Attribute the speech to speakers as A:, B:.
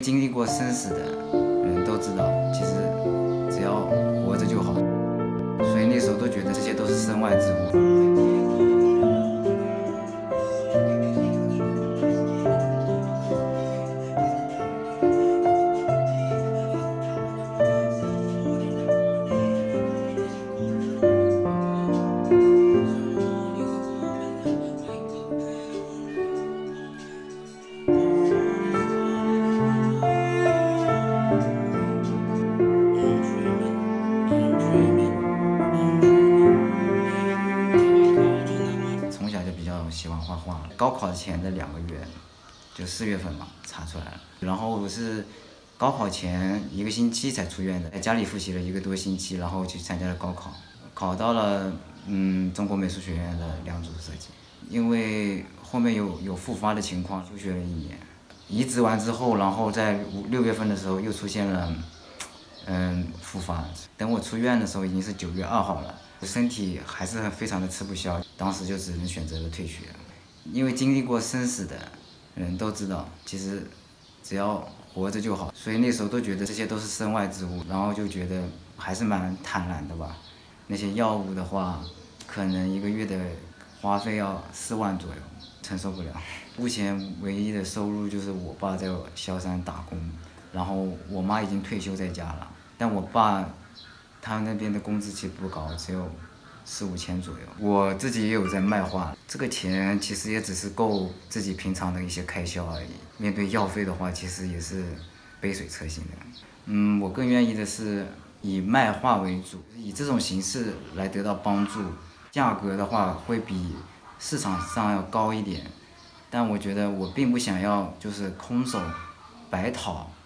A: 经历过生死的人都知道，其实只要活着就好，所以那时候都觉得这些都是身外之物。从小就比较喜欢画画，高考前的2个月，就4月份嘛，查出来了。然后我是高考前1个星期才出院的，在家里复习了1个多星期，然后去参加了高考，考到了中国美术学院的2组设计。因为后面有复发的情况，休学了1年。移植完之后，然后在6月份的时候又出现了复发。等我出院的时候已经是9月2号了。身体还是非常的吃不消，当时就只能选择了退学。因为经历过生死的人都知道，其实只要活着就好，所以那时候都觉得这些都是身外之物，然后就觉得还是蛮坦然的吧。那些药物的话，可能1个月的花费要4万左右，承受不了。目前唯一的收入就是我爸在萧山打工，然后我妈已经退休在家了，但我爸他那边的工资其实不高，只有4、5千左右。我自己也有在卖画，这个钱其实也只是够自己平常的一些开销而已。面对药费的话，其实也是杯水车薪的。我更愿意的是以卖画为主，以这种形式来得到帮助。价格的话会比市场上要高一点，但我觉得我并不想要就是空手白讨。